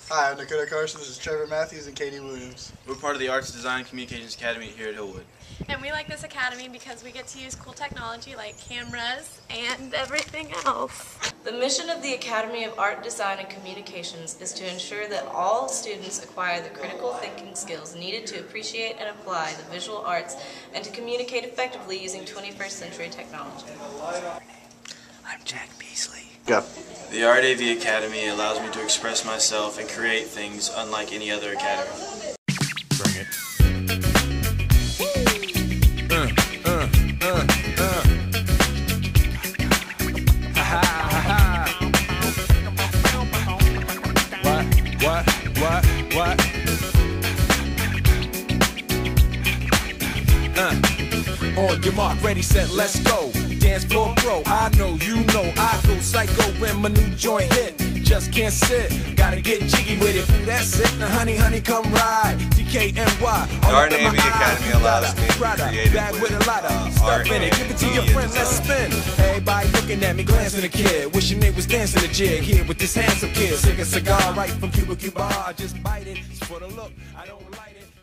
Hi, I'm Dakota Carson. This is Trevor Matthews and Katie Williams. We're part of the Arts, Design, and Communications Academy here at Hillwood. And we like this academy because we get to use cool technology like cameras and everything else. The mission of the Academy of Art, Design, and Communications is to ensure that all students acquire the critical thinking skills needed to appreciate and apply the visual arts and to communicate effectively using 21st century technology. I'm Jack Beasley. Go. The Art AV Academy allows me to express myself and create things unlike any other academy. Bring it. What? On your mark, ready, set, let's go. Dance floor bro, I know, you know, I go psycho when my new joint hit. Just can't sit, gotta get jiggy with it. Ooh, that's it, now honey, come ride. DKNY. The Art AV Academy allows me to be creative with a lot of stuff in it. Give it to your friend, let's spin. Everybody looking at me, glancing at a kid. Wishing they was dancing a jig here with this handsome kid. Sick a cigar right from Cuba. I just bite it, it's for the look, I don't light it.